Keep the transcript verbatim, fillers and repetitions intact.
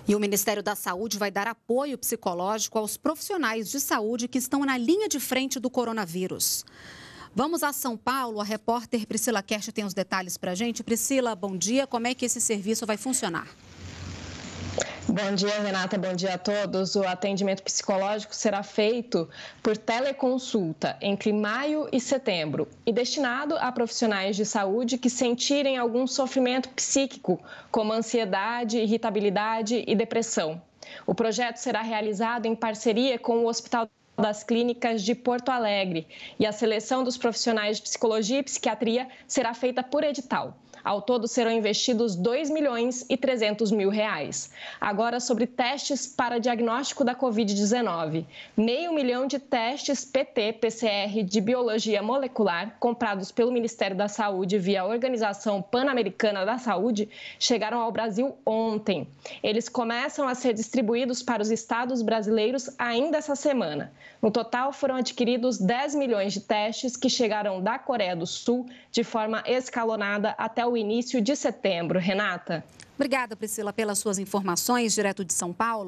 E o Ministério da Saúde vai dar apoio psicológico aos profissionais de saúde que estão na linha de frente do coronavírus. Vamos a São Paulo, a repórter Priscila Kersh tem os detalhes para a gente. Priscila, bom dia. Como é que esse serviço vai funcionar? Bom dia, Renata. Bom dia a todos. O atendimento psicológico será feito por teleconsulta entre maio e setembro e destinado a profissionais de saúde que sentirem algum sofrimento psíquico, como ansiedade, irritabilidade e depressão. O projeto será realizado em parceria com o Hospital das Clínicas de Porto Alegre e a seleção dos profissionais de psicologia e psiquiatria será feita por edital. Ao todo serão investidos dois milhões e trezentos mil reais. Agora sobre testes para diagnóstico da covid dezenove. Meio milhão de testes P T P C R de biologia molecular comprados pelo Ministério da Saúde via Organização Pan-Americana da Saúde chegaram ao Brasil ontem. Eles começam a ser distribuídos para os estados brasileiros ainda essa semana. No total, foram adquiridos dez milhões de testes que chegaram da Coreia do Sul de forma escalonada até o início de setembro. Renata. Obrigada, Priscila, pelas suas informações direto de São Paulo.